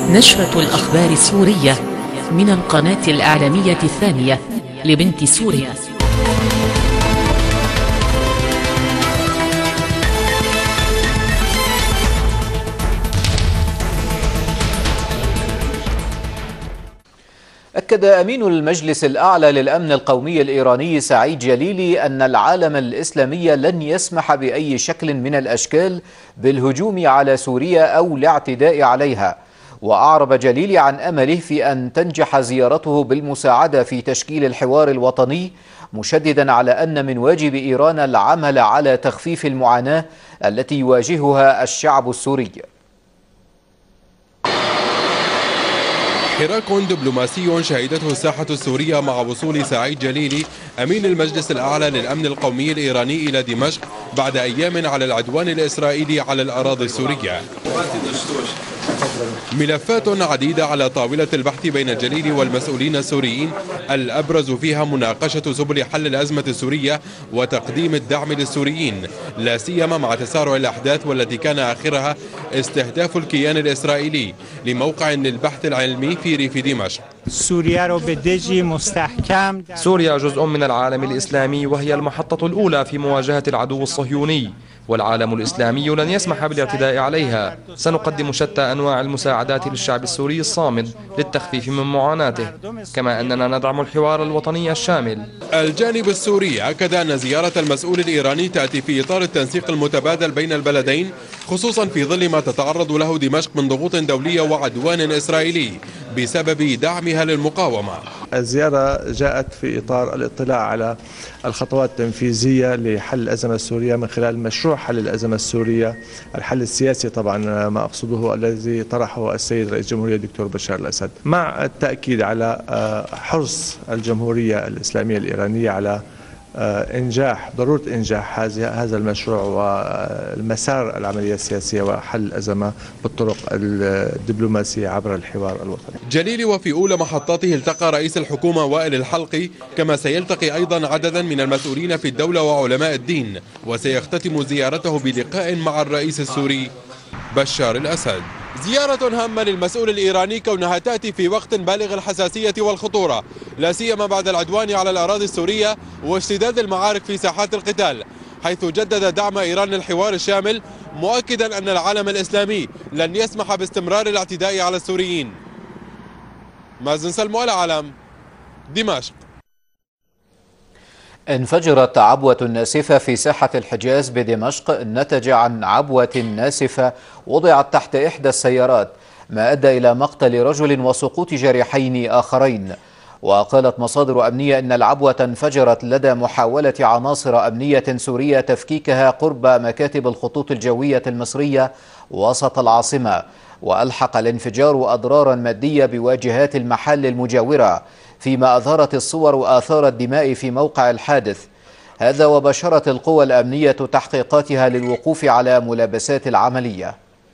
نشرة الأخبار السورية من القناة الإعلامية الثانية لبنت سوريا. أكد أمين المجلس الأعلى للأمن القومي الإيراني سعيد جليلي أن العالم الإسلامي لن يسمح بأي شكل من الأشكال بالهجوم على سوريا أو الاعتداء عليها. وأعرب جليلي عن أمله في أن تنجح زيارته بالمساعدة في تشكيل الحوار الوطني، مشددا على أن من واجب إيران العمل على تخفيف المعاناة التي يواجهها الشعب السوري. حراك دبلوماسي شهدته الساحة السورية مع وصول سعيد جليلي أمين المجلس الأعلى للأمن القومي الإيراني إلى دمشق بعد أيام على العدوان الإسرائيلي على الأراضي السورية. ملفات عديدة على طاولة البحث بين الجليل والمسؤولين السوريين، الأبرز فيها مناقشة سبل حل الأزمة السورية وتقديم الدعم للسوريين، لا سيما مع تسارع الأحداث والتي كان آخرها استهداف الكيان الإسرائيلي لموقع للبحث العلمي في ريف دمشق. سوريا جزء من العالم الإسلامي وهي المحطة الأولى في مواجهة العدو الصهيوني، والعالم الإسلامي لن يسمح بالاعتداء عليها. سنقدم شتى أنواع المساعدات للشعب السوري الصامد للتخفيف من معاناته، كما أننا ندعم الحوار الوطني الشامل. الجانب السوري أكد أن زيارة المسؤول الإيراني تأتي في إطار التنسيق المتبادل بين البلدين، خصوصا في ظل ما تتعرض له دمشق من ضغوط دولية وعدوان إسرائيلي بسبب دعمها للمقاومة. الزيارة جاءت في إطار الاطلاع على الخطوات التنفيذية لحل الأزمة السورية من خلال مشروع حل الأزمة السورية، الحل السياسي طبعا ما أقصده الذي طرحه السيد رئيس الجمهورية الدكتور بشار الأسد، مع التأكيد على حرص الجمهورية الإسلامية الإيرانية على ضرورة إنجاح هذا المشروع والمسار العملية السياسية وحل الأزمة بالطرق الدبلوماسية عبر الحوار الوطني. جليلي وفي أولى محطاته التقى رئيس الحكومة وائل الحلقي، كما سيلتقي أيضا عددا من المسؤولين في الدولة وعلماء الدين، وسيختتم زيارته بلقاء مع الرئيس السوري بشار الأسد. زيارة هامة للمسؤول الإيراني كونها تأتي في وقت بالغ الحساسية والخطورة، لا سيما بعد العدوان على الأراضي السورية واشتداد المعارك في ساحات القتال، حيث جدد دعم إيران للحوار الشامل، مؤكدا أن العالم الإسلامي لن يسمح باستمرار الاعتداء على السوريين. مازن سلمى العالم، دمشق. انفجرت عبوة ناسفة في ساحة الحجاز بدمشق نتج عن عبوة ناسفة وضعت تحت إحدى السيارات، ما أدى إلى مقتل رجل وسقوط جريحين آخرين. وقالت مصادر أمنية أن العبوة انفجرت لدى محاولة عناصر أمنية سورية تفكيكها قرب مكاتب الخطوط الجوية المصرية وسط العاصمة، وألحق الانفجار أضرارا مادية بواجهات المحل المجاورة، فيما أظهرت الصور آثار الدماء في موقع الحادث. هذا وبشرت القوى الأمنية تحقيقاتها للوقوف على ملابسات العملية.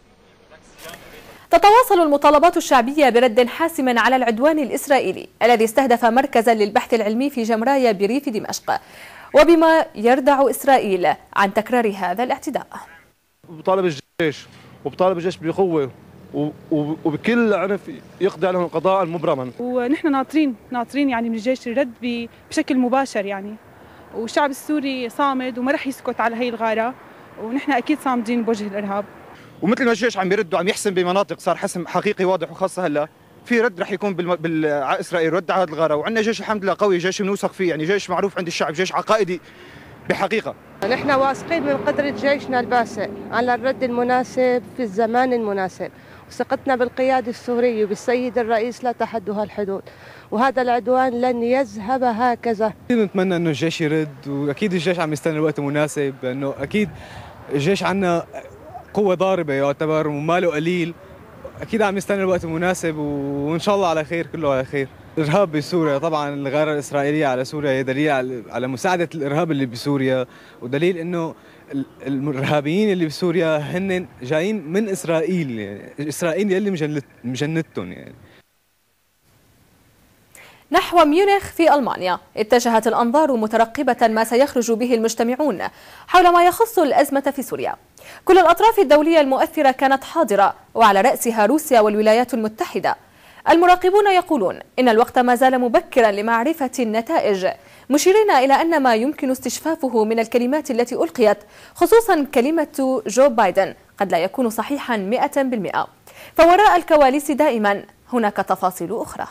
تتواصل المطالبات الشعبية برد حاسم على العدوان الإسرائيلي الذي استهدف مركزا للبحث العلمي في جمرايا بريف دمشق، وبما يردع إسرائيل عن تكرار هذا الاعتداء. بطالب الجيش بقوة وبكل عنف يقضي عليهم القضاء مبرما. ونحن ناطرين يعني من الجيش الرد بشكل مباشر يعني، والشعب السوري صامد وما رح يسكت على هي الغارة، ونحن أكيد صامدين بوجه الإرهاب. ومثل ما الجيش عم يرد وعم يحسم بمناطق صار حسم حقيقي واضح، وخاصة هلا في رد رح يكون على إسرائيل، رد على هذه الغارة. وعندنا جيش الحمد لله قوي، جيش بنوثق فيه، يعني جيش معروف عند الشعب، جيش عقائدي بحقيقة. نحن واثقين من قدرة جيشنا الباسل على الرد المناسب في الزمان المناسب، وثقتنا بالقيادة السورية وبالسيد الرئيس لا تحدها الحدود، وهذا العدوان لن يذهب هكذا. نتمنى انه الجيش يرد، واكيد الجيش عم يستنى الوقت المناسب، لانه اكيد الجيش عندنا قوة ضاربة يعتبر وماله قليل، اكيد عم يستنى الوقت المناسب، وان شاء الله على خير، كله على خير. الارهاب بسوريا طبعا، الغارة الاسرائيليه على سوريا هي دليل على مساعدة الارهاب اللي بسوريا، ودليل انه الارهابيين اللي بسوريا هن جايين من اسرائيل، يعني اسرائيل اللي مجندتهم يعني. نحو ميونخ في ألمانيا اتجهت الأنظار مترقبة ما سيخرج به المجتمعون حول ما يخص الأزمة في سوريا. كل الأطراف الدولية المؤثرة كانت حاضرة وعلى رأسها روسيا والولايات المتحدة. المراقبون يقولون إن الوقت ما زال مبكرا لمعرفة النتائج، مشيرين إلى أن ما يمكن استشفافه من الكلمات التي ألقيت، خصوصا كلمة جو بايدن، قد لا يكون صحيحا 100%. فوراء الكواليس دائما هناك تفاصيل أخرى.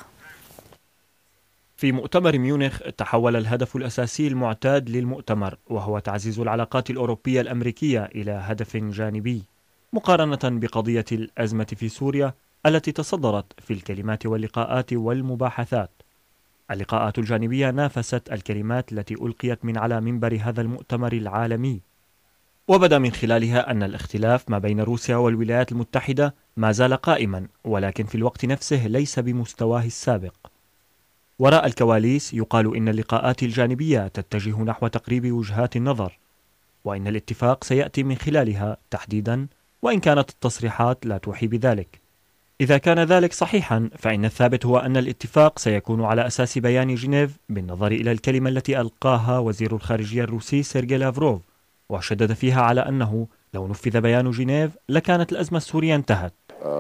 في مؤتمر ميونخ تحول الهدف الأساسي المعتاد للمؤتمر، وهو تعزيز العلاقات الأوروبية الأمريكية إلى هدف جانبي، مقارنة بقضية الأزمة في سوريا التي تصدرت في الكلمات واللقاءات والمباحثات. اللقاءات الجانبية نافست الكلمات التي ألقيت من على منبر هذا المؤتمر العالمي، وبدا من خلالها أن الاختلاف ما بين روسيا والولايات المتحدة ما زال قائما، ولكن في الوقت نفسه ليس بمستواه السابق. وراء الكواليس يقال إن اللقاءات الجانبية تتجه نحو تقريب وجهات النظر، وإن الاتفاق سيأتي من خلالها تحديدا، وإن كانت التصريحات لا توحي بذلك. إذا كان ذلك صحيحا فإن الثابت هو أن الاتفاق سيكون على أساس بيان جنيف، بالنظر إلى الكلمة التي ألقاها وزير الخارجية الروسي سيرجي لافروف، وشدد فيها على أنه لو نفذ بيان جنيف لكانت الأزمة السورية انتهت.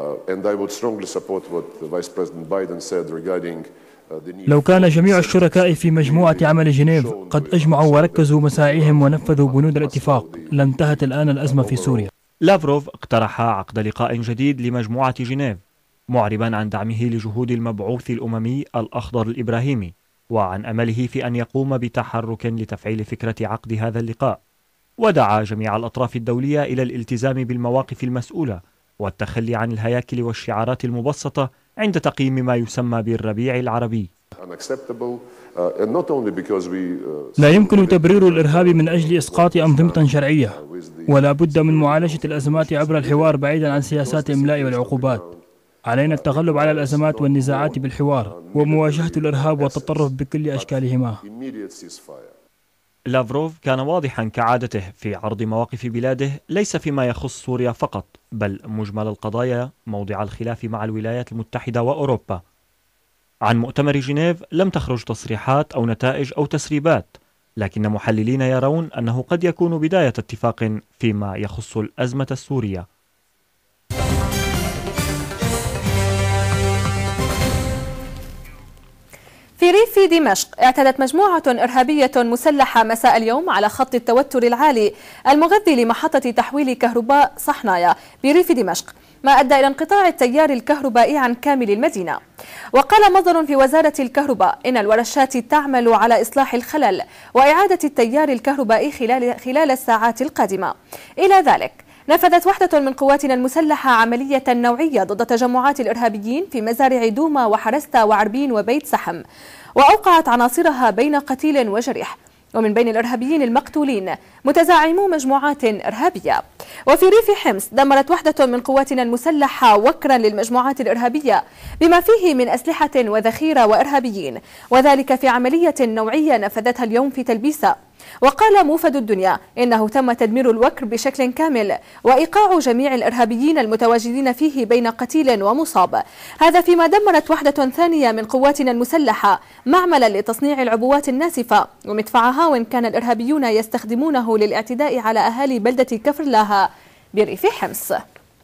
لو كان جميع الشركاء في مجموعة عمل جنيف قد أجمعوا وركزوا مساعيهم ونفذوا بنود الاتفاق لانتهت الآن الأزمة في سوريا. لافروف اقترح عقد لقاء جديد لمجموعة جنيف، معربا عن دعمه لجهود المبعوث الأممي الأخضر الإبراهيمي، وعن أمله في أن يقوم بتحرك لتفعيل فكرة عقد هذا اللقاء. ودعا جميع الأطراف الدولية إلى الالتزام بالمواقف المسؤولة والتخلي عن الهياكل والشعارات المبسطة عند تقييم ما يسمى بالربيع العربي. لا يمكن تبرير الإرهاب من أجل إسقاط أنظمة شرعية، ولا بد من معالجة الأزمات عبر الحوار بعيدا عن سياسات الإملاء والعقوبات. علينا التغلب على الأزمات والنزاعات بالحوار ومواجهة الإرهاب والتطرف بكل أشكالهما. لافروف كان واضحا كعادته في عرض مواقف بلاده، ليس فيما يخص سوريا فقط، بل مجمل القضايا موضع الخلاف مع الولايات المتحدة وأوروبا. عن مؤتمر جنيف لم تخرج تصريحات أو نتائج أو تسريبات، لكن محللين يرون أنه قد يكون بداية اتفاق فيما يخص الأزمة السورية. في ريف دمشق اعتدت مجموعة إرهابية مسلحة مساء اليوم على خط التوتر العالي المغذي لمحطة تحويل كهرباء صحنايا بريف دمشق، ما أدى إلى انقطاع التيار الكهربائي عن كامل المدينة. وقال مصدر في وزارة الكهرباء إن الورشات تعمل على إصلاح الخلل وإعادة التيار الكهربائي خلال الساعات القادمة. إلى ذلك نفذت وحدة من قواتنا المسلحة عملية نوعية ضد تجمعات الإرهابيين في مزارع دوما وحرستا وعربين وبيت سحم، وأوقعت عناصرها بين قتيل وجريح، ومن بين الإرهابيين المقتولين متزعمو مجموعات إرهابية. وفي ريف حمص دمرت وحدة من قواتنا المسلحة وكرا للمجموعات الإرهابية بما فيه من أسلحة وذخيرة وإرهابيين، وذلك في عملية نوعية نفذتها اليوم في تلبيسة. وقال موفد الدنيا إنه تم تدمير الوكر بشكل كامل وإيقاع جميع الإرهابيين المتواجدين فيه بين قتيل ومصاب. هذا فيما دمرت وحدة ثانية من قواتنا المسلحة معملا لتصنيع العبوات الناسفة ومدفع هاون كان الإرهابيون يستخدمونه للاعتداء على أهالي بلدة كفر لاها بريف حمص.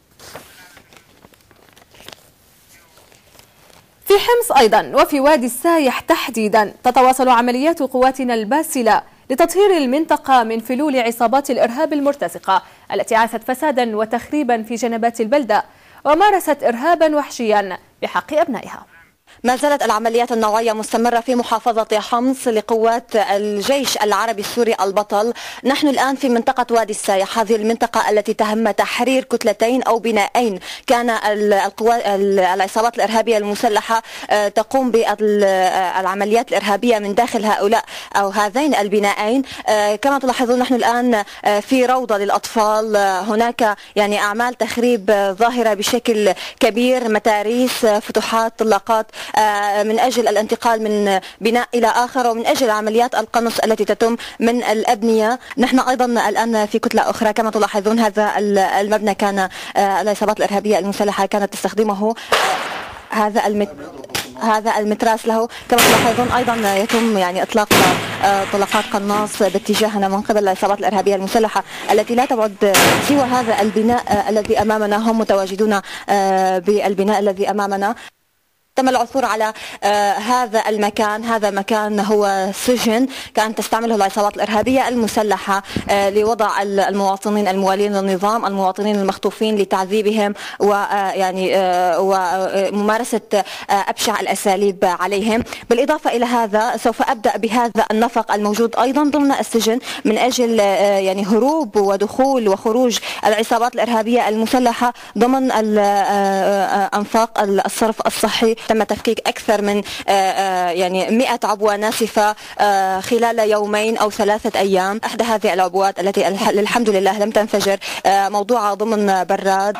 في حمص أيضا وفي وادي السايح تحديدا تتواصل عمليات قواتنا الباسلة لتطهير المنطقة من فلول عصابات الإرهاب المرتزقة التي عاثت فسادا وتخريبا في جنبات البلدة ومارست إرهابا وحشيا بحق أبنائها. ما زالت العمليات النوعية مستمرة في محافظة حمص لقوات الجيش العربي السوري البطل. نحن الآن في منطقة وادي السايح، هذه المنطقة التي تهم تحرير كتلتين أو بنائين كان العصابات الإرهابية المسلحة تقوم بالعمليات الإرهابية من داخل هؤلاء أو هذين البنائين. كما تلاحظون نحن الآن في روضة للأطفال، هناك يعني أعمال تخريب ظاهرة بشكل كبير، متاريس، فتوحات، طلاقات من أجل الانتقال من بناء إلى آخر، ومن أجل عمليات القنص التي تتم من الأبنية. نحن أيضا الآن في كتلة أخرى كما تلاحظون، هذا المبنى كان العصابات الإرهابية المسلحة كانت تستخدمه هذا المتراس له. كما تلاحظون أيضا يتم يعني إطلاق طلقات قناص باتجاهنا من قبل العصابات الإرهابية المسلحة التي لا تبعد سوى هذا البناء الذي أمامنا. هم متواجدون بالبناء الذي أمامنا. تم العثور على هذا المكان. هذا مكان هو سجن كانت تستعمله العصابات الإرهابية المسلحة لوضع المواطنين الموالين للنظام، المواطنين المخطوفين، لتعذيبهم ويعني وممارسة أبشع الأساليب عليهم. بالإضافة إلى هذا سوف أبدأ بهذا النفق الموجود أيضا ضمن السجن من أجل يعني هروب ودخول وخروج العصابات الإرهابية المسلحة ضمن أنفاق الصرف الصحي. تم تفكيك أكثر من يعني 100 عبوة ناسفة خلال يومين أو 3 أيام. إحدى هذه العبوات التي الحمد لله لم تنفجر موضوعة ضمن براد.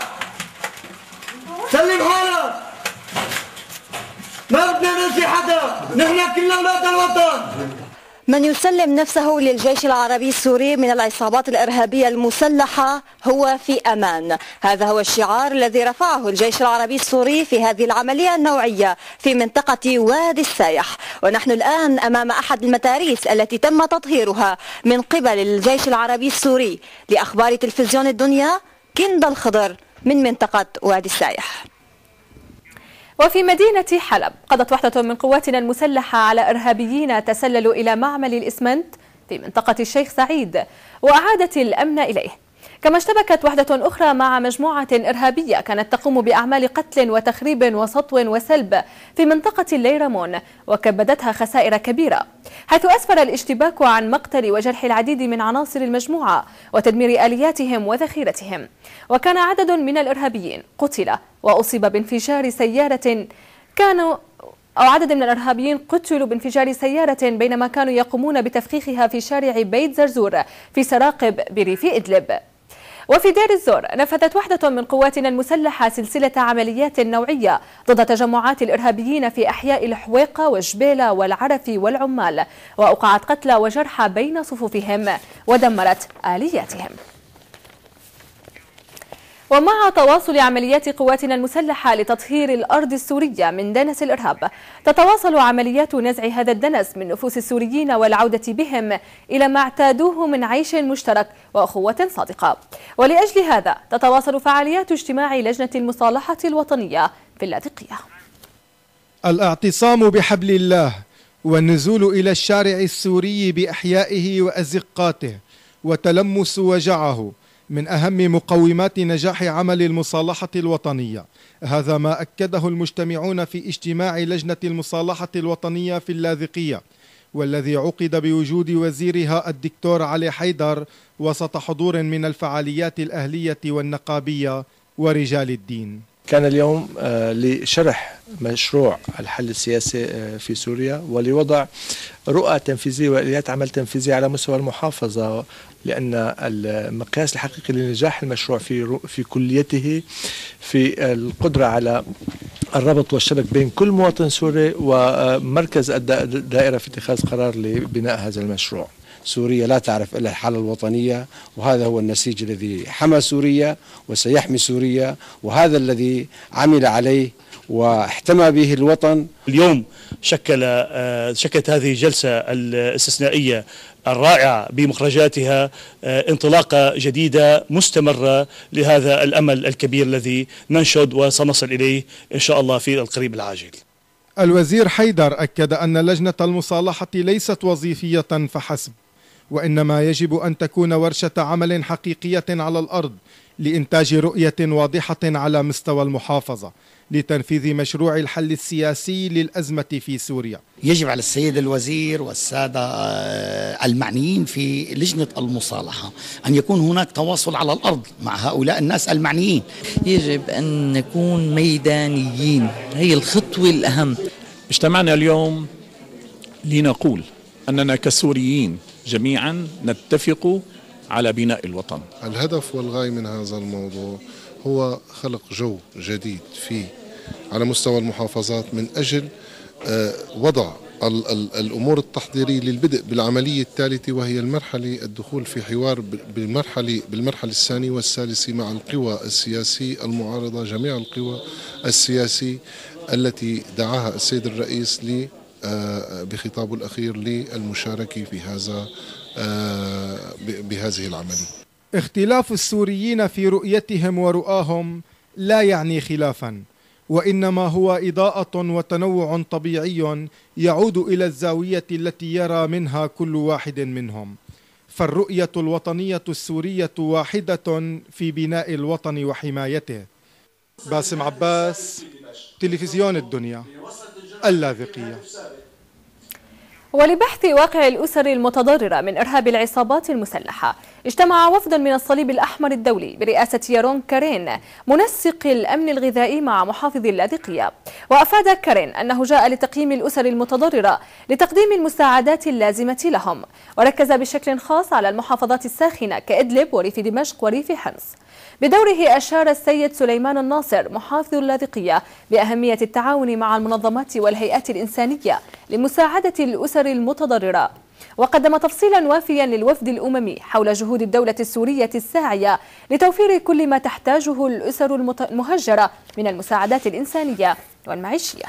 سلم حالك، ما بدنا ننسي حدا، نحن كلنا أولاد الوطن. من يسلم نفسه للجيش العربي السوري من العصابات الإرهابية المسلحة هو في أمان. هذا هو الشعار الذي رفعه الجيش العربي السوري في هذه العملية النوعية في منطقة وادي السايح. ونحن الآن أمام أحد المتاريس التي تم تطهيرها من قبل الجيش العربي السوري. لأخبار تلفزيون الدنيا، كندا الخضر من منطقة وادي السايح. وفي مدينة حلب قضت وحدة من قواتنا المسلحة على إرهابيين تسللوا إلى معمل الإسمنت في منطقة الشيخ سعيد وأعادت الأمن إليه. كما اشتبكت وحدة أخرى مع مجموعة إرهابية كانت تقوم بأعمال قتل وتخريب وسطو وسلب في منطقة الليرمون وكبدتها خسائر كبيرة، حيث أسفر الاشتباك عن مقتل وجرح العديد من عناصر المجموعة وتدمير آلياتهم وذخيرتهم. وكان عدد من الإرهابيين قتل وأصيب بانفجار سيارة عدد من الإرهابيين قتلوا بانفجار سيارة بينما كانوا يقومون بتفخيخها في شارع بيت زرزور في سراقب بريف إدلب. وفي دير الزور نفذت وحدة من قواتنا المسلحة سلسلة عمليات نوعية ضد تجمعات الإرهابيين في أحياء الحويقة والجبيلة والعرف والعمال، وأوقعت قتلى وجرحى بين صفوفهم ودمرت آلياتهم. ومع تواصل عمليات قواتنا المسلحة لتطهير الأرض السورية من دنس الإرهاب، تتواصل عمليات نزع هذا الدنس من نفوس السوريين والعودة بهم إلى ما اعتادوه من عيش مشترك وأخوة صادقة. ولأجل هذا تتواصل فعاليات اجتماع لجنة المصالحة الوطنية في اللاذقية. الاعتصام بحبل الله والنزول إلى الشارع السوري بأحيائه وأزقاته وتلمس وجعه من أهم مقومات نجاح عمل المصالحة الوطنية. هذا ما أكده المجتمعون في اجتماع لجنة المصالحة الوطنية في اللاذقية، والذي عقد بوجود وزيرها الدكتور علي حيدر وسط حضور من الفعاليات الأهلية والنقابية ورجال الدين. كان اليوم لشرح مشروع الحل السياسي في سوريا ولوضع رؤى تنفيذية وآليات عمل تنفيذية على مستوى المحافظة، لأن المقياس الحقيقي لنجاح المشروع في كليته في القدرة على الربط والشبك بين كل مواطن سوري ومركز الدائرة في اتخاذ قرار لبناء هذا المشروع. سوريا لا تعرف إلا الحالة الوطنية، وهذا هو النسيج الذي حمى سوريا وسيحمي سوريا، وهذا الذي عمل عليه واحتمى به الوطن. اليوم شكلت هذه الجلسة الاستثنائية الرائعة بمخرجاتها انطلاقة جديدة مستمرة لهذا الأمل الكبير الذي ننشد وسنصل إليه إن شاء الله في القريب العاجل. الوزير حيدر أكد أن لجنة المصالحة ليست وظيفية فحسب، وإنما يجب أن تكون ورشة عمل حقيقية على الأرض لإنتاج رؤية واضحة على مستوى المحافظة لتنفيذ مشروع الحل السياسي للأزمة في سوريا. يجب على السيد الوزير والسادة المعنيين في لجنة المصالحة أن يكون هناك تواصل على الأرض مع هؤلاء الناس المعنيين. يجب أن نكون ميدانيين، هي الخطوة الأهم. اجتمعنا اليوم لنقول أننا كسوريين جميعا نتفق على بناء الوطن. الهدف والغاية من هذا الموضوع هو خلق جو جديد على مستوى المحافظات من أجل وضع الأمور التحضيرية للبدء بالعملية الثالثة، وهي الدخول في حوار بالمرحلة الثانية والثالثة مع القوى السياسية المعارضة، جميع القوى السياسية التي دعاها السيد الرئيس بخطابه الأخير للمشاركة في بهذه العملية. اختلاف السوريين في رؤيتهم ورؤاهم لا يعني خلافا، وإنما هو إضاءة وتنوع طبيعي يعود إلى الزاوية التي يرى منها كل واحد منهم، فالرؤية الوطنية السورية واحدة في بناء الوطن وحمايته. باسم عباس، تلفزيون الدنيا، اللاذقية. ولبحث واقع الأسر المتضررة من إرهاب العصابات المسلحة، اجتمع وفد من الصليب الأحمر الدولي برئاسة يارون كارين منسق الأمن الغذائي مع محافظ اللاذقية. وأفاد كارين أنه جاء لتقييم الأسر المتضررة لتقديم المساعدات اللازمة لهم، وركز بشكل خاص على المحافظات الساخنة كإدلب وريف دمشق وريف حمص. بدوره أشار السيد سليمان الناصر محافظ اللاذقية بأهمية التعاون مع المنظمات والهيئات الإنسانية لمساعدة الأسر المتضررة، وقدم تفصيلا وافيا للوفد الأممي حول جهود الدولة السورية الساعية لتوفير كل ما تحتاجه الأسر المهجرة من المساعدات الإنسانية والمعيشية.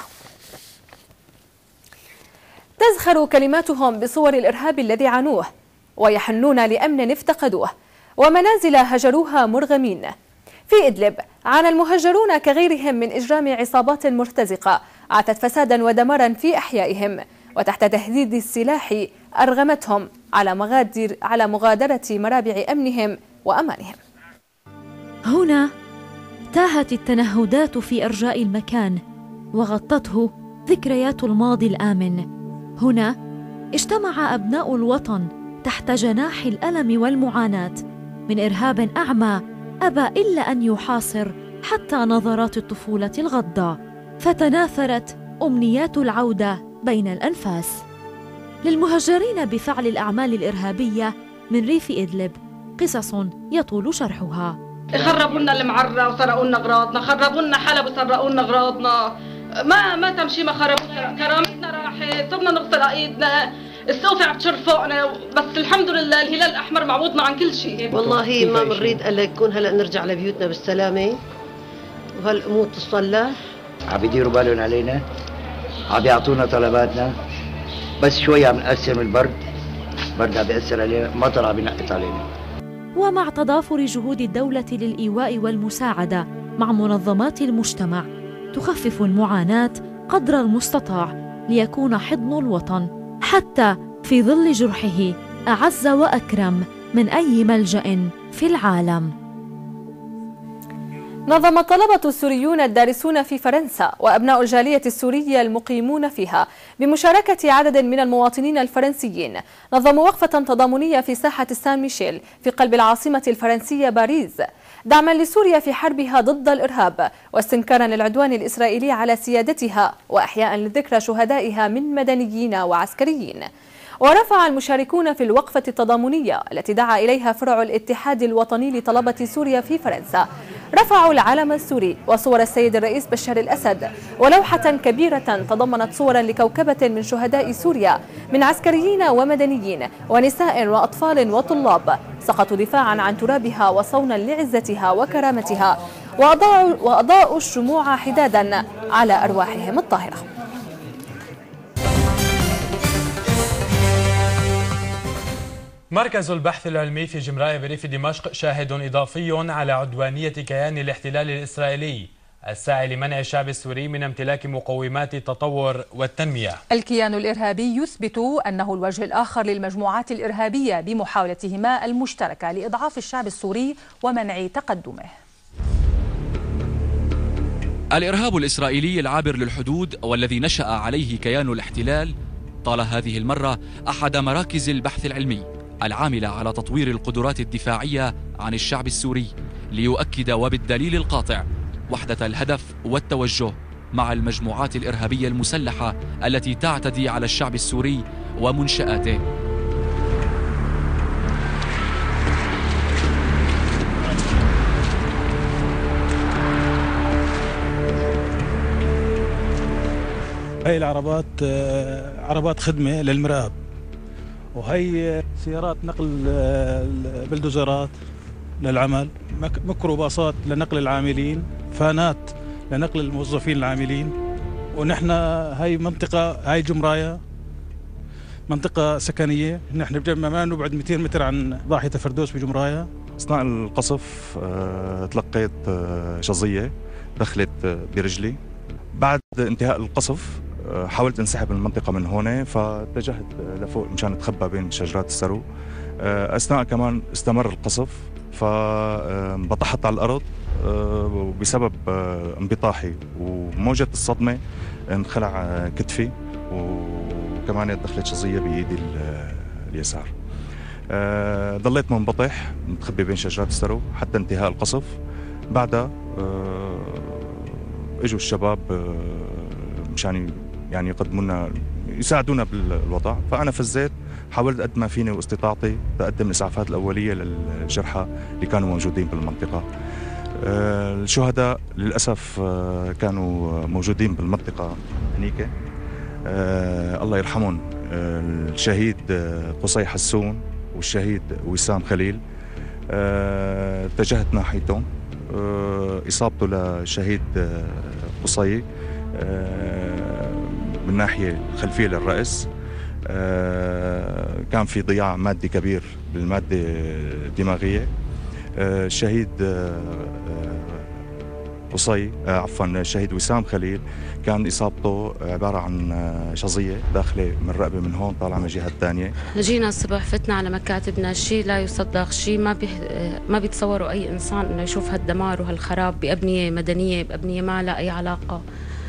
تزخر كلماتهم بصور الإرهاب الذي عانوه، ويحنون لأمن افتقدوه ومنازل هجروها مرغمين. في إدلب عانى المهجرون كغيرهم من إجرام عصابات مرتزقة أعتت فسادا ودمارا في أحيائهم، وتحت تهديد السلاح أرغمتهم على مغادرة مرابع أمنهم وأمانهم. هنا تاهت التنهدات في أرجاء المكان وغطته ذكريات الماضي الآمن. هنا اجتمع أبناء الوطن تحت جناح الألم والمعاناة من إرهاب أعمى أبى إلا أن يحاصر حتى نظرات الطفولة الغضة، فتناثرت أمنيات العودة بين الأنفاس. للمهجرين بفعل الأعمال الإرهابية من ريف إدلب قصص يطول شرحها. خربوا لنا المعرة وسرقوا لنا أغراضنا، خربوا لنا حلب وسرقوا لنا أغراضنا، ما تمشي، ما خربوا كرامتنا راحت، صرنا نغسل ايدنا، السوفة عم تشر فوقنا، بس الحمد لله الهلال الأحمر معوضنا عن كل شيء. والله ما بنريد الا يكون هلا نرجع لبيوتنا بالسلامة وهالأمور تصلح. عم يديروا بالهم علينا، عم يعطونا طلباتنا، بس شوي عم نقسم البرد عم بيأثر علينا، مطر عم ينقط علينا. ومع تضافر جهود الدولة للإيواء والمساعدة مع منظمات المجتمع تخفف المعاناة قدر المستطاع ليكون حضن الوطن حتى في ظل جرحه أعز وأكرم من أي ملجأ في العالم. نظم الطلبة السوريون الدارسون في فرنسا وأبناء الجالية السورية المقيمون فيها بمشاركة عدد من المواطنين الفرنسيين نظموا وقفة تضامنية في ساحة سان ميشيل في قلب العاصمة الفرنسية باريس، دعما لسوريا في حربها ضد الإرهاب واستنكارا للعدوان الإسرائيلي على سيادتها وأحياء لذكرى شهدائها من مدنيين وعسكريين. ورفع المشاركون في الوقفة التضامنية التي دعا إليها فرع الاتحاد الوطني لطلبة سوريا في فرنسا، رفعوا العلم السوري وصور السيد الرئيس بشار الأسد ولوحة كبيرة تضمنت صورا لكوكبة من شهداء سوريا من عسكريين ومدنيين ونساء وأطفال وطلاب سقطوا دفاعا عن ترابها وصونا لعزتها وكرامتها، وأضاءوا الشموع حدادا على أرواحهم الطاهرة. مركز البحث العلمي في جمراية بريف دمشق شاهد إضافي على عدوانية كيان الاحتلال الإسرائيلي الساعي لمنع الشعب السوري من امتلاك مقومات التطور والتنمية. الكيان الإرهابي يثبت أنه الوجه الآخر للمجموعات الإرهابية بمحاولتهما المشتركة لإضعاف الشعب السوري ومنع تقدمه. الإرهاب الإسرائيلي العابر للحدود والذي نشأ عليه كيان الاحتلال طال هذه المرة أحد مراكز البحث العلمي العاملة على تطوير القدرات الدفاعية عن الشعب السوري ليؤكد وبالدليل القاطع وحدة الهدف والتوجه مع المجموعات الإرهابية المسلحة التي تعتدي على الشعب السوري ومنشآته. هاي العربات عربات خدمة للمرآب، وهي سيارات نقل البلدوزرات للعمل، ميكروباصات لنقل العاملين، فانات لنقل الموظفين العاملين. ونحن هاي منطقة، هاي جمراية منطقة سكنية، نحن بجمع نبعد 200 متر عن ضاحية الفردوس بجمراية. أثناء القصف تلقيت شظية دخلت برجلي. بعد انتهاء القصف حاولت انسحب من المنطقة من هون، فاتجهت لفوق مشان اتخبى بين شجرات السرو. أثناء كمان استمر القصف، فبطحت على الأرض بسبب انبطاحي وموجة الصدمة انخلع كتفي، وكمان دخلت شظية بإيدي اليسار. ضليت منبطح متخبي بين شجرات السرو حتى انتهاء القصف. بعدها اجوا الشباب مشان يعني يقدمونا يساعدونا بالوضع، فأنا فزيت، حاولت قد ما فيني واستطاعتي تقدم الإسعافات الأولية للجرحى اللي كانوا موجودين بالمنطقة. الشهداء للأسف كانوا موجودين بالمنطقة هنيك، الله يرحمهم، الشهيد قصي حسون والشهيد وسام خليل. اتجهت ناحيتهم، إصابته للشهيد قصي من ناحية الخلفية للرأس، كان في ضياع مادي كبير بالمادة الدماغية. الشهيد قصي الشهيد وسام خليل كان إصابته عبارة عن شظية داخلة من الرقبة من هون طالعة من الجهة الثانية. جينا الصبح فتنا على مكاتبنا، شيء لا يصدق، شيء ما بيتصوروا أي إنسان إنه يشوف هالدمار وهالخراب بأبنية مدنية، بأبنية ما لها أي علاقة.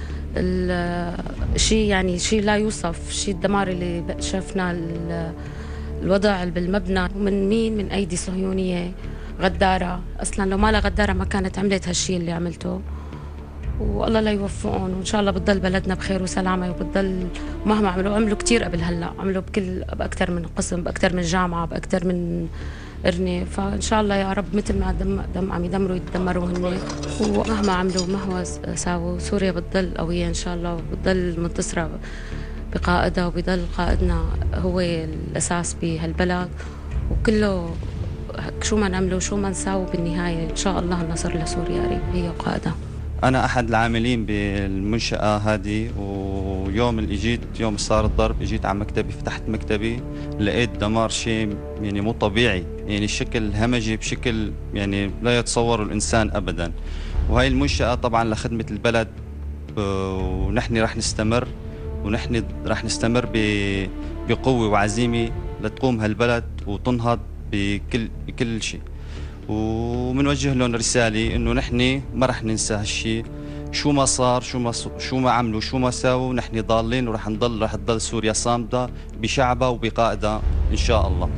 الشيء يعني شيء لا يوصف، شيء الدمار اللي شفنا، الوضع بالمبنى من مين؟ من أيدي صهيونية غدارة. أصلا لو ما لها غدارة ما كانت عملت هالشيء اللي عملته. والله لا يوفقهم، وإن شاء الله بتضل بلدنا بخير وسلامة، وبتضل مهما عملوا كتير قبل هلا، عملوا بأكثر من قسم، بأكثر من جامعة، بأكثر من قرنة. فإن شاء الله يا رب مثل ما عم يدمروا يتدمروا هن، ومهما عملوا مهما ساووا سوريا بتضل قوية إن شاء الله، وبتضل منتصرة بقائدها، وبيضل قائدنا هو الأساس بهالبلد. وكله شو ما نعملوا شو ما نساوي بالنهاية إن شاء الله النصر لسوريا قريب، هي وقائدها. أنا أحد العاملين بالمنشأة هذه، ويوم اللي جيت، يوم صار الضرب، اجيت على مكتبي، فتحت مكتبي لقيت دمار شيء يعني مو طبيعي، يعني الشكل همجي بشكل يعني لا يتصوره الإنسان أبدا. وهي المنشأة طبعا لخدمة البلد، ونحن رح نستمر، ونحن رح نستمر بقوة وعزيمة لتقوم هالبلد وتنهض بكل شيء. ومنوجه لهم رسالة إنه نحن ما رح ننسى هالشيء، شو ما صار، شو ما عملوا، شو ما ساووا، نحن ضالين، ورح تضل سوريا صامدة بشعبها وبقائدها إن شاء الله.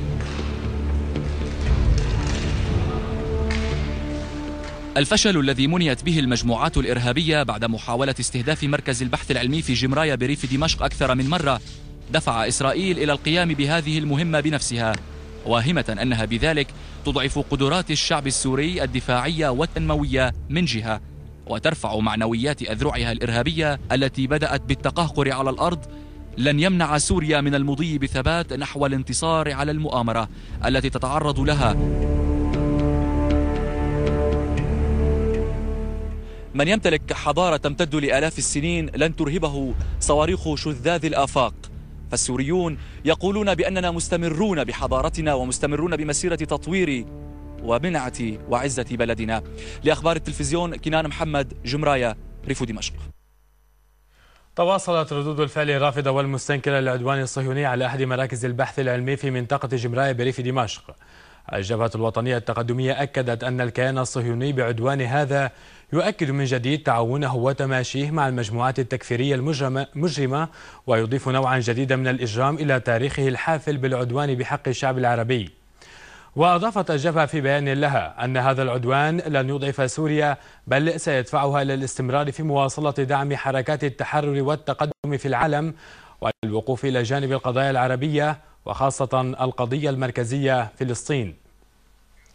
الفشل الذي منيت به المجموعات الإرهابية بعد محاولة استهداف مركز البحث العلمي في جمرايا بريف دمشق أكثر من مرة دفع إسرائيل إلى القيام بهذه المهمة بنفسها، واهمة أنها بذلك تضعف قدرات الشعب السوري الدفاعية والتنموية من جهة، وترفع معنويات أذرعها الإرهابية التي بدأت بالتقهقر على الأرض. لن يمنع سوريا من المضي بثبات نحو الانتصار على المؤامرة التي تتعرض لها. من يمتلك حضارة تمتد لآلاف السنين لن ترهبه صواريخ شذاذ الآفاق، فالسوريون يقولون بأننا مستمرون بحضارتنا ومستمرون بمسيرة تطوير ومنعة وعزة بلدنا. لأخبار التلفزيون كنان محمد، جمرايا، ريف دمشق. تواصلت ردود الفعل الرافضة والمستنكرة للعدوان الصهيوني على أحد مراكز البحث العلمي في منطقة جمرايا بريف دمشق. الجبهة الوطنية التقدمية أكدت أن الكيان الصهيوني بعدوان هذا يؤكد من جديد تعاونه وتماشيه مع المجموعات التكفيرية المجرمة، ويضيف نوعا جديدا من الإجرام إلى تاريخه الحافل بالعدوان بحق الشعب العربي. وأضافت الجبهة في بيان لها أن هذا العدوان لن يضعف سوريا، بل سيدفعها إلى الاستمرار في مواصلة دعم حركات التحرر والتقدم في العالم، والوقوف إلى جانب القضايا العربية وخاصة القضية المركزية فلسطين.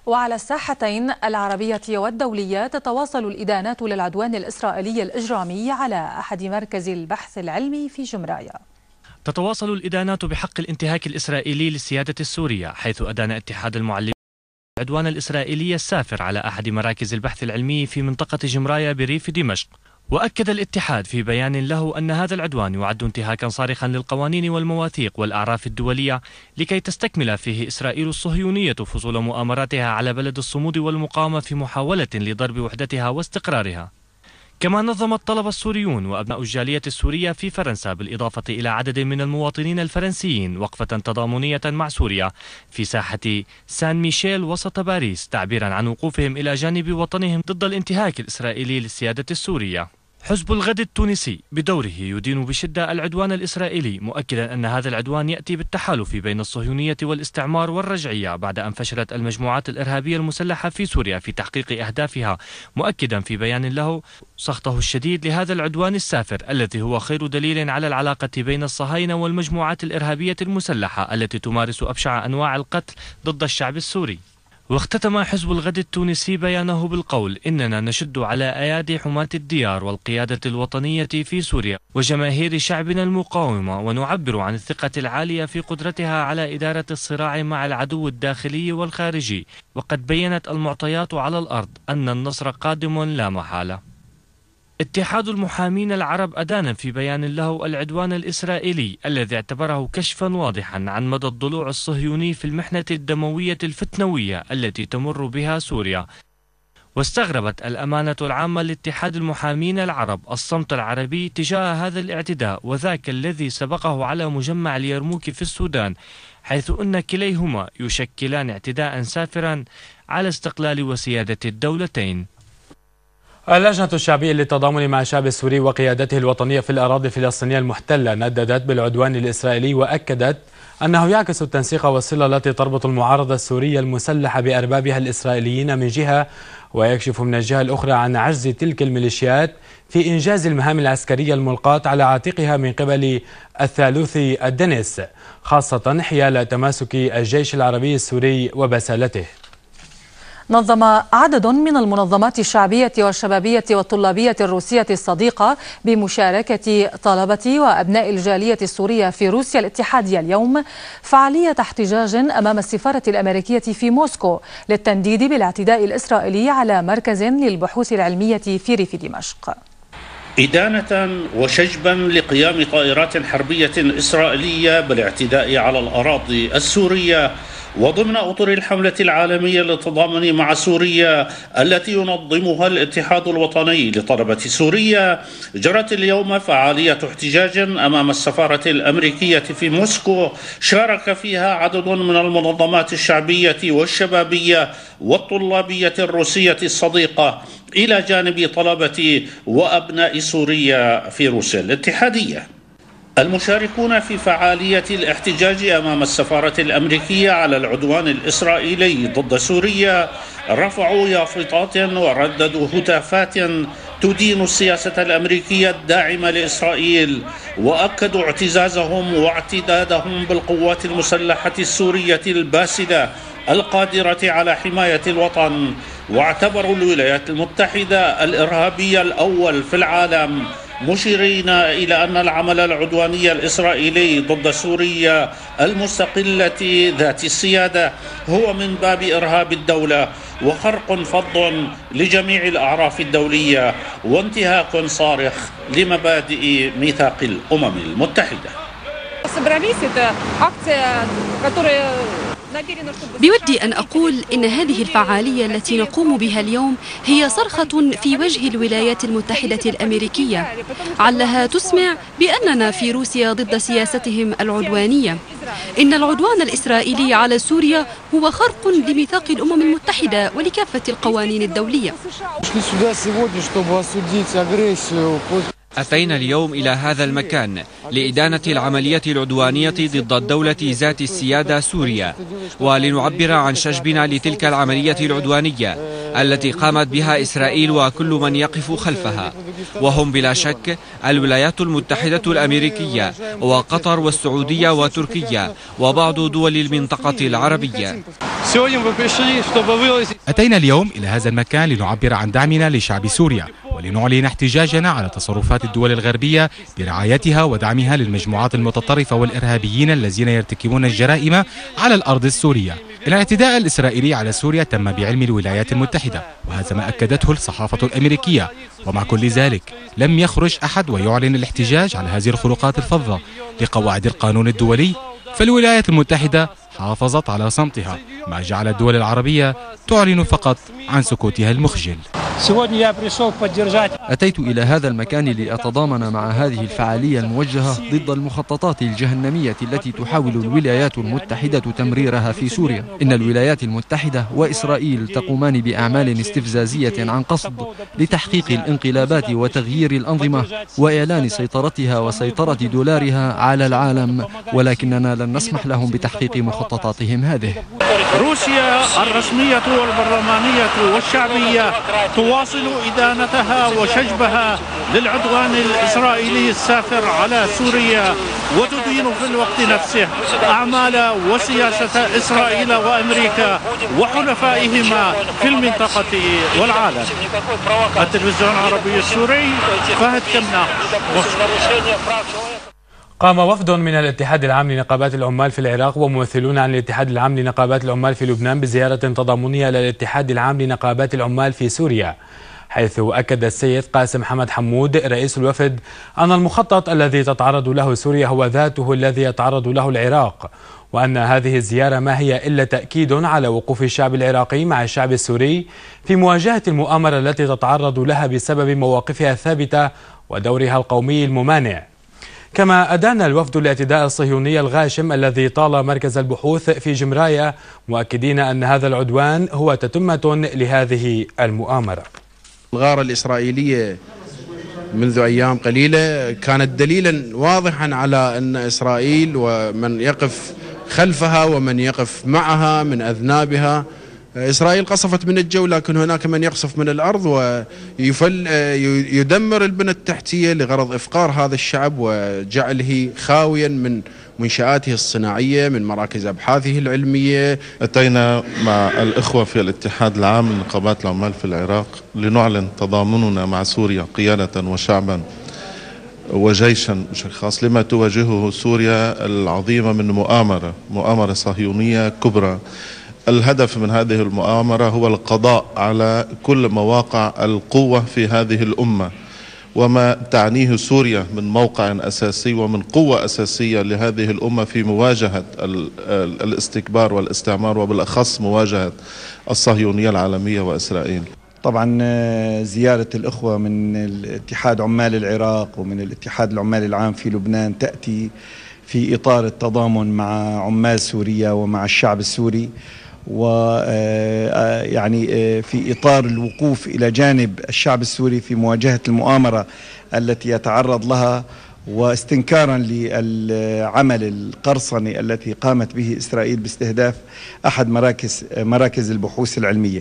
وعلى الساحتين العربية والدولية تتواصل الإدانات للعدوان الإسرائيلي الإجرامي على أحد مركز البحث العلمي في جمراية. تتواصل الإدانات بحق الانتهاك الإسرائيلي للسيادة السورية، حيث أدان اتحاد المعلمين العدوان الإسرائيلي السافر على أحد مراكز البحث العلمي في منطقة جمراية بريف دمشق. وأكد الاتحاد في بيان له أن هذا العدوان يعد انتهاكا صارخا للقوانين والمواثيق والأعراف الدولية، لكي تستكمل فيه إسرائيل الصهيونية فصول مؤامراتها على بلد الصمود والمقاومة في محاولة لضرب وحدتها واستقرارها. كما نظمت طلب السوريون وأبناء الجالية السورية في فرنسا بالإضافة إلى عدد من المواطنين الفرنسيين وقفة تضامنية مع سوريا في ساحة سان ميشيل وسط باريس، تعبيرا عن وقوفهم إلى جانب وطنهم ضد الانتهاك الإسرائيلي للسيادة السورية. حزب الغد التونسي بدوره يدين بشدة العدوان الإسرائيلي، مؤكدا أن هذا العدوان يأتي بالتحالف بين الصهيونية والاستعمار والرجعية بعد أن فشلت المجموعات الإرهابية المسلحة في سوريا في تحقيق أهدافها، مؤكدا في بيان له سخطه الشديد لهذا العدوان السافر الذي هو خير دليل على العلاقة بين الصهاينة والمجموعات الإرهابية المسلحة التي تمارس أبشع أنواع القتل ضد الشعب السوري. واختتم حزب الغد التونسي بيانه بالقول: إننا نشد على أيادي حماة الديار والقيادة الوطنية في سوريا وجماهير شعبنا المقاومة، ونعبر عن الثقة العالية في قدرتها على إدارة الصراع مع العدو الداخلي والخارجي، وقد بيّنت المعطيات على الأرض أن النصر قادم لا محالة. اتحاد المحامين العرب أدان في بيان له العدوان الإسرائيلي الذي اعتبره كشفا واضحا عن مدى الضلوع الصهيوني في المحنة الدموية الفتنوية التي تمر بها سوريا. واستغربت الأمانة العامة لاتحاد المحامين العرب الصمت العربي تجاه هذا الاعتداء، وذاك الذي سبقه على مجمع اليرموك في السودان، حيث أن كليهما يشكلان اعتداء سافرا على استقلال وسيادة الدولتين. اللجنة الشعبية للتضامن مع الشعب السوري وقيادته الوطنية في الأراضي الفلسطينية المحتلة نددت بالعدوان الإسرائيلي، وأكدت أنه يعكس التنسيق والصلة التي تربط المعارضة السورية المسلحة بأربابها الإسرائيليين من جهة، ويكشف من الجهة الأخرى عن عجز تلك الميليشيات في إنجاز المهام العسكرية الملقاة على عاتقها من قبل الثالوث الدنس، خاصة حيال تماسك الجيش العربي السوري وبسالته. نظم عدد من المنظمات الشعبية والشبابية والطلابية الروسية الصديقة بمشاركة طلبة وأبناء الجالية السورية في روسيا الاتحادية اليوم فعالية احتجاج أمام السفارة الأمريكية في موسكو للتنديد بالاعتداء الإسرائيلي على مركز للبحوث العلمية في ريف دمشق. إدانة وشجبا لقيام طائرات حربية إسرائيلية بالاعتداء على الأراضي السورية وضمن أطر الحملة العالمية للتضامن مع سوريا التي ينظمها الاتحاد الوطني لطلبة سوريا، جرت اليوم فعالية احتجاج أمام السفارة الأمريكية في موسكو شارك فيها عدد من المنظمات الشعبية والشبابية والطلابية الروسية الصديقة إلى جانب طلبة وأبناء سوريا في روسيا الاتحادية. المشاركون في فعالية الاحتجاج أمام السفارة الأمريكية على العدوان الإسرائيلي ضد سوريا رفعوا يافطات ورددوا هتافات تدين السياسة الأمريكية الداعمة لإسرائيل، وأكدوا اعتزازهم واعتدادهم بالقوات المسلحة السورية الباسلة القادرة على حماية الوطن، واعتبروا الولايات المتحدة الإرهابية الأول في العالم، مشيرين إلى أن العمل العدواني الإسرائيلي ضد سوريا المستقلة ذات السيادة هو من باب إرهاب الدولة وخرق فظ لجميع الأعراف الدولية وانتهاك صارخ لمبادئ ميثاق الأمم المتحدة. بودي أن أقول إن هذه الفعالية التي نقوم بها اليوم هي صرخة في وجه الولايات المتحدة الأمريكية، علها تسمع بأننا في روسيا ضد سياستهم العدوانية. إن العدوان الإسرائيلي على سوريا هو خرق لميثاق الأمم المتحدة ولكافة القوانين الدولية. أتينا اليوم إلى هذا المكان لإدانة العملية العدوانية ضد الدولة ذات السيادة سوريا، ولنعبر عن شجبنا لتلك العملية العدوانية التي قامت بها إسرائيل وكل من يقف خلفها، وهم بلا شك الولايات المتحدة الأمريكية وقطر والسعودية وتركيا وبعض دول المنطقة العربية. أتينا اليوم إلى هذا المكان لنعبر عن دعمنا لشعب سوريا ولنعلن احتجاجنا على تصرفات الدول الغربية برعايتها ودعمها للمجموعات المتطرفة والإرهابيين الذين يرتكبون الجرائم على الأرض السورية. الاعتداء الإسرائيلي على سوريا تم بعلم الولايات المتحدة، وهذا ما أكدته الصحافة الأمريكية، ومع كل ذلك لم يخرج أحد ويعلن الاحتجاج على هذه الخروقات الفظة لقواعد القانون الدولي. فالولايات المتحدة حافظت على صمتها، ما جعل الدول العربية تعلن فقط عن سكوتها المخجل. أتيت إلى هذا المكان لأتضامن مع هذه الفعالية الموجهة ضد المخططات الجهنمية التي تحاول الولايات المتحدة تمريرها في سوريا. إن الولايات المتحدة وإسرائيل تقومان بأعمال استفزازية عن قصد لتحقيق الانقلابات وتغيير الأنظمة وإعلان سيطرتها وسيطرة دولارها على العالم، ولكننا لن نسمح لهم بتحقيق مخططاتهم هذه. روسيا الرسمية والبرلمانية والشعبية تواصل إدانتها وشجبها للعدوان الإسرائيلي السافر على سوريا، وتدين في الوقت نفسه أعمال وسياسة إسرائيل وأمريكا وحلفائهما في المنطقة والعالم. التلفزيون العربي السوري، فهد كمنة. قام وفد من الاتحاد العام لنقابات العمال في العراق وممثلون عن الاتحاد العام لنقابات العمال في لبنان بزيارة تضامنية للاتحاد العام لنقابات العمال في سوريا، حيث أكد السيد قاسم حمد حمود رئيس الوفد أن المخطط الذي تتعرض له سوريا هو ذاته الذي يتعرض له العراق، وأن هذه الزيارة ما هي إلا تأكيد على وقوف الشعب العراقي مع الشعب السوري في مواجهة المؤامرة التي تتعرض لها بسبب مواقفها الثابتة ودورها القومي الممانع. كما أدان الوفد الاعتداء الصهيوني الغاشم الذي طال مركز البحوث في جمراية، مؤكدين أن هذا العدوان هو تتمة لهذه المؤامرة. الغارة الإسرائيلية منذ أيام قليلة كانت دليلا واضحا على أن إسرائيل ومن يقف خلفها ومن يقف معها من أذنابها. إسرائيل قصفت من الجو، لكن هناك من يقصف من الأرض ويدمر البنى التحتية لغرض إفقار هذا الشعب وجعله خاويا من منشآته الصناعية، من مراكز أبحاثه العلمية. أتينا مع الإخوة في الاتحاد العام لنقابات العمال في العراق لنعلن تضامننا مع سوريا قيادة وشعبا وجيشا بشكل خاص لما تواجهه سوريا العظيمة من مؤامرة صهيونية كبرى. الهدف من هذه المؤامرة هو القضاء على كل مواقع القوة في هذه الأمة، وما تعنيه سوريا من موقع أساسي ومن قوة أساسية لهذه الأمة في مواجهة الاستكبار والاستعمار، وبالأخص مواجهة الصهيونية العالمية وإسرائيل. طبعا زيارة الأخوة من الاتحاد عمال العراق ومن الاتحاد العمال العام في لبنان تأتي في إطار التضامن مع عمال سوريا ومع الشعب السوري، ويعني في إطار الوقوف إلى جانب الشعب السوري في مواجهة المؤامرة التي يتعرض لها، واستنكارا للعمل القرصني التي قامت به إسرائيل باستهداف أحد مراكز البحوث العلمية.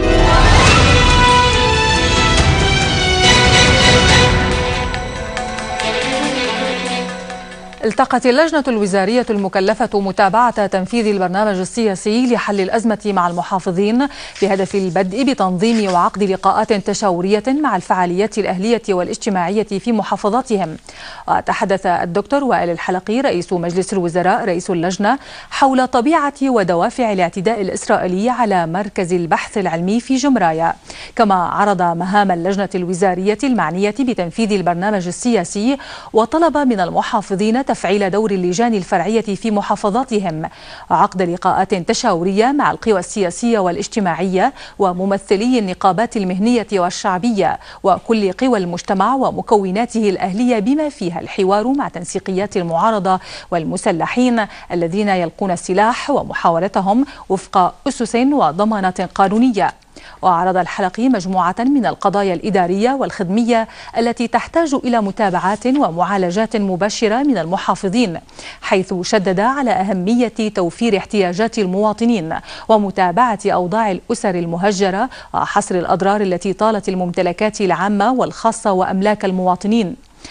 التقت اللجنة الوزارية المكلفة متابعة تنفيذ البرنامج السياسي لحل الأزمة مع المحافظين بهدف البدء بتنظيم وعقد لقاءات تشاورية مع الفعاليات الأهلية والاجتماعية في محافظاتهم. وتحدث الدكتور وائل الحلقي رئيس مجلس الوزراء رئيس اللجنة حول طبيعة ودوافع الاعتداء الإسرائيلي على مركز البحث العلمي في جمراية، كما عرض مهام اللجنة الوزارية المعنية بتنفيذ البرنامج السياسي، وطلب من المحافظين تفعيل دور اللجان الفرعية في محافظاتهم، وعقد لقاءات تشاورية مع القوى السياسية والاجتماعية وممثلي النقابات المهنية والشعبية وكل قوى المجتمع ومكوناته الأهلية، بما فيها الحوار مع تنسيقيات المعارضة والمسلحين الذين يلقون السلاح ومحاولتهم وفق أسس وضمانات قانونية. وعرض الحلقي مجموعة من القضايا الإدارية والخدمية التي تحتاج إلى متابعات ومعالجات مباشرة من المحافظين، حيث شدد على أهمية توفير احتياجات المواطنين ومتابعة أوضاع الأسر المهجرة وحصر الأضرار التي طالت الممتلكات العامة والخاصة وأملاك المواطنين.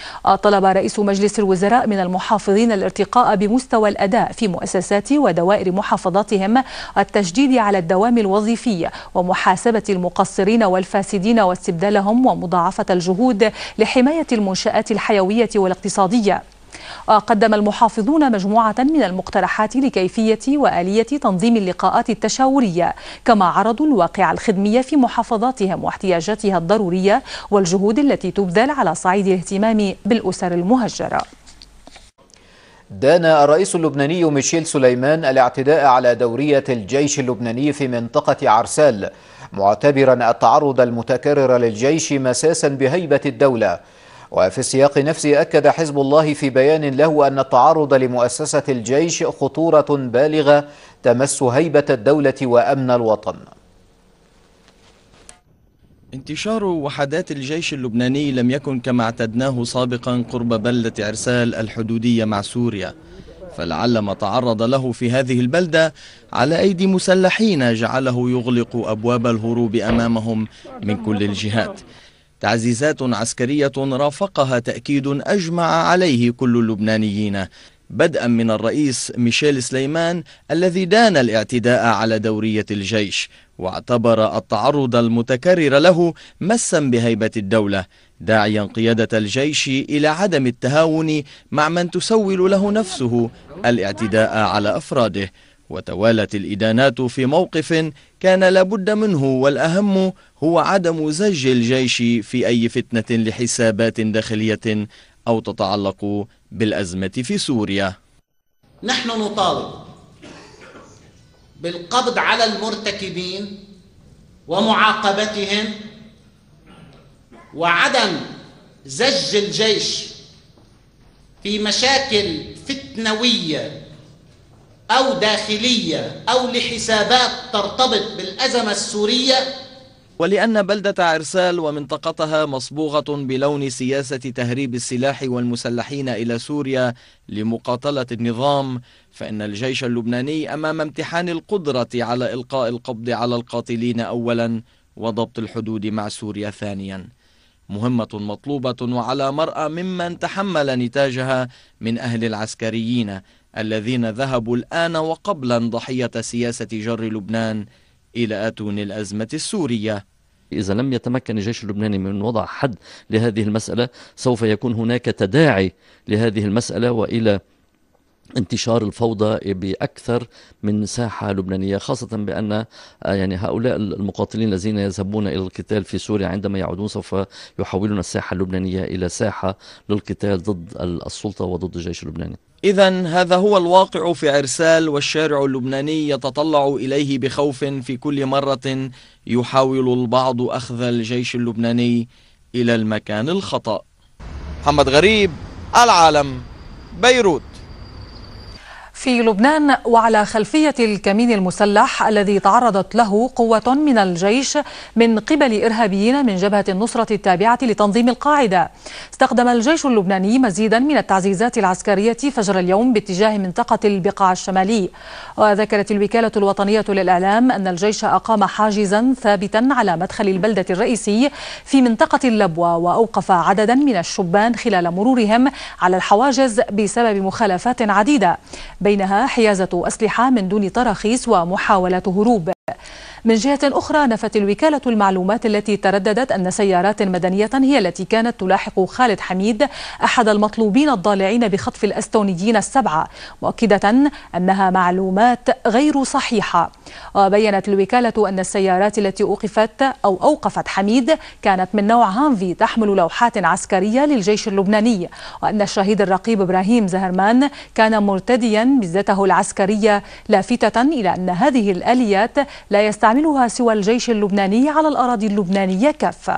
طلب رئيس مجلس الوزراء من المحافظين الارتقاء بمستوى الأداء في مؤسسات ودوائر محافظاتهم، التشديد على الدوام الوظيفي ومحاسبة المقصرين والفاسدين واستبدالهم، ومضاعفة الجهود لحماية المنشآت الحيوية والاقتصادية. قدم المحافظون مجموعة من المقترحات لكيفية وآلية تنظيم اللقاءات التشاورية، كما عرضوا الواقع الخدمي في محافظاتهم واحتياجاتها الضرورية والجهود التي تبذل على صعيد الاهتمام بالأسر المهجرة. دان الرئيس اللبناني ميشيل سليمان الاعتداء على دورية الجيش اللبناني في منطقة عرسال، معتبرا التعرض المتكرر للجيش مساسا بهيبة الدولة. وفي السياق نفسه أكد حزب الله في بيان له أن التعرض لمؤسسة الجيش خطورة بالغة تمس هيبة الدولة وأمن الوطن. انتشار وحدات الجيش اللبناني لم يكن كما اعتدناه سابقا قرب بلدة عرسال الحدودية مع سوريا، فلعل ما تعرض له في هذه البلدة على أيدي مسلحين جعله يغلق أبواب الهروب أمامهم من كل الجهات. تعزيزات عسكرية رافقها تأكيد أجمع عليه كل اللبنانيين، بدءا من الرئيس ميشيل سليمان الذي دان الاعتداء على دورية الجيش، واعتبر التعرض المتكرر له مسا بهيبة الدولة، داعيا قيادة الجيش إلى عدم التهاون مع من تسول له نفسه الاعتداء على أفراده. وتوالت الإدانات في موقف كان لابد منه، والأهم هو عدم زج الجيش في أي فتنة لحسابات داخلية أو تتعلق بالأزمة في سوريا. نحن نطالب بالقبض على المرتكبين ومعاقبتهم، وعدم زج الجيش في مشاكل فتنوية أو داخلية أو لحسابات ترتبط بالأزمة السورية. ولأن بلدة عرسال ومنطقتها مصبوغة بلون سياسة تهريب السلاح والمسلحين إلى سوريا لمقاتلة النظام، فإن الجيش اللبناني أمام امتحان القدرة على إلقاء القبض على القاتلين أولا وضبط الحدود مع سوريا ثانيا. مهمة مطلوبة وعلى مرأى ممن تحمل نتاجها من أهل العسكريين الذين ذهبوا الآن وقبلا ضحية سياسة جر لبنان إلى أتون الأزمة السورية. إذا لم يتمكن الجيش اللبناني من وضع حد لهذه المسألة، سوف يكون هناك تداعي لهذه المسألة وإلى انتشار الفوضى بأكثر من ساحة لبنانية، خاصة بأن يعني هؤلاء المقاتلين الذين يذهبون إلى القتال في سوريا عندما يعودون سوف يحولون الساحة اللبنانية إلى ساحة للقتال ضد السلطة وضد الجيش اللبناني. إذن هذا هو الواقع في عرسال، والشارع اللبناني يتطلع إليه بخوف في كل مرة يحاول البعض أخذ الجيش اللبناني إلى المكان الخطأ. محمد غريب، العالم، بيروت. في لبنان، وعلى خلفية الكمين المسلح الذي تعرضت له قوة من الجيش من قبل إرهابيين من جبهة النصرة التابعة لتنظيم القاعدة، استخدم الجيش اللبناني مزيدا من التعزيزات العسكرية فجر اليوم باتجاه منطقة البقاع الشمالي. وذكرت الوكالة الوطنية للإعلام أن الجيش أقام حاجزا ثابتا على مدخل البلدة الرئيسي في منطقة اللبوة، وأوقف عددا من الشبان خلال مرورهم على الحواجز بسبب مخالفات عديدة، بينها حيازة أسلحة من دون تراخيص ومحاولة هروب. من جهة أخرى، نفت الوكالة المعلومات التي ترددت أن سيارات مدنية هي التي كانت تلاحق خالد حميد أحد المطلوبين الضالعين بخطف الأستونيين السبعة، مؤكدة أنها معلومات غير صحيحة. وبينت الوكالة أن السيارات التي أوقفت حميد كانت من نوع هانفي تحمل لوحات عسكرية للجيش اللبناني، وأن الشهيد الرقيب إبراهيم زهرمان كان مرتديا بزته العسكرية، لافتة إلى أن هذه الآليات لا يستعملها سوى الجيش اللبناني على الأراضي اللبنانية كافة.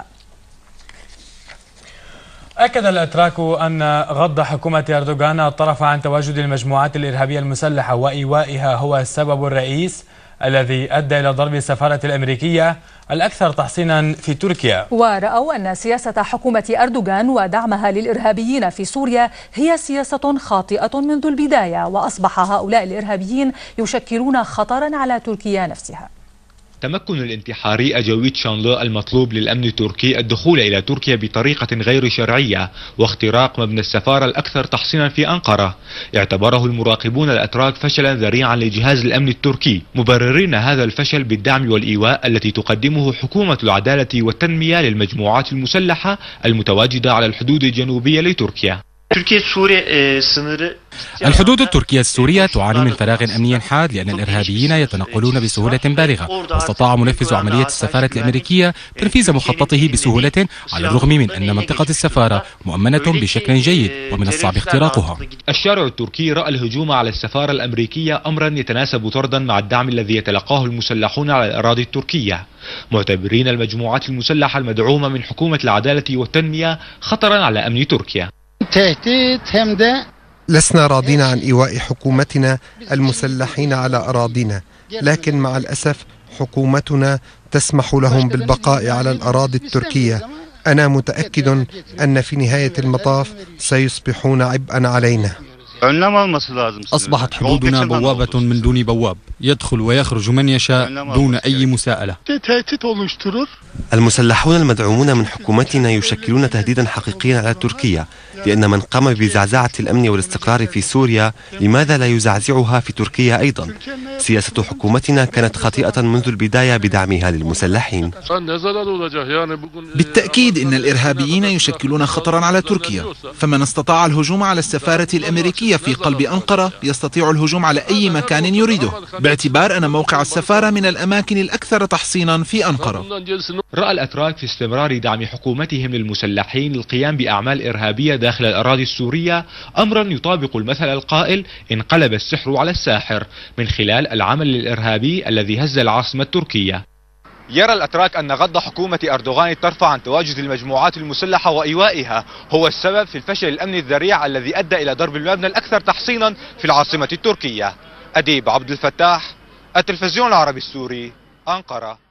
أكد الأتراك أن غض حكومة أردوغان الطرف عن تواجد المجموعات الإرهابية المسلحة وإيوائها هو السبب الرئيس الذي أدى إلى ضرب السفارة الأمريكية الأكثر تحصينا في تركيا. ورأوا أن سياسة حكومة أردوغان ودعمها للإرهابيين في سوريا هي سياسة خاطئة منذ البداية، وأصبح هؤلاء الإرهابيين يشكلون خطرا على تركيا نفسها. تمكن الانتحاري أجاويد شانلو المطلوب للأمن التركي الدخول إلى تركيا بطريقة غير شرعية واختراق مبنى السفارة الأكثر تحصينا في أنقرة اعتبره المراقبون الأتراك فشلا ذريعا لجهاز الأمن التركي، مبررين هذا الفشل بالدعم والإيواء التي تقدمه حكومة العدالة والتنمية للمجموعات المسلحة المتواجدة على الحدود الجنوبية لتركيا. الحدود التركية السورية تعاني من فراغ أمني حاد لأن الإرهابيين يتنقلون بسهولة بالغة، واستطاع منفذ عملية السفارة الأمريكية تنفيذ مخططه بسهولة على الرغم من أن منطقة السفارة مؤمنة بشكل جيد ومن الصعب اختراقها. الشارع التركي رأى الهجوم على السفارة الأمريكية أمرا يتناسب طردا مع الدعم الذي يتلقاه المسلحون على الأراضي التركية، معتبرين المجموعات المسلحة المدعومة من حكومة العدالة والتنمية خطرا على أمن تركيا. لسنا راضين عن إيواء حكومتنا المسلحين على أراضينا، لكن مع الأسف حكومتنا تسمح لهم بالبقاء على الأراضي التركية. أنا متأكد أن في نهاية المطاف سيصبحون عبئا علينا. أصبحت حدودنا بوابة من دون بواب، يدخل ويخرج من يشاء دون أي مساءلة. المسلحون المدعومون من حكومتنا يشكلون تهديدا حقيقيا على تركيا، لأن من قام بزعزعة الأمن والاستقرار في سوريا لماذا لا يزعزعها في تركيا أيضا؟ سياسة حكومتنا كانت خاطئة منذ البداية بدعمها للمسلحين. بالتأكيد إن الإرهابيين يشكلون خطرا على تركيا، فمن استطاع الهجوم على السفارة الأمريكية في قلب أنقرة يستطيع الهجوم على أي مكان يريده، باعتبار أن موقع السفارة من الأماكن الأكثر تحصينا في أنقرة. رأى الأتراك في استمرار دعم حكومتهم للمسلحين للقيام بأعمال إرهابية داخل الأراضي السورية أمرا يطابق المثل القائل انقلب السحر على الساحر، من خلال العمل الإرهابي الذي هز العاصمة التركية. يرى الأتراك أن غض حكومة أردوغان الترفع عن تواجد المجموعات المسلحة وإيوائها هو السبب في الفشل الأمني الذريع الذي أدى إلى ضرب المبنى الأكثر تحصينا في العاصمة التركية. أديب عبد الفتاح، التلفزيون العربي السوري، أنقرة.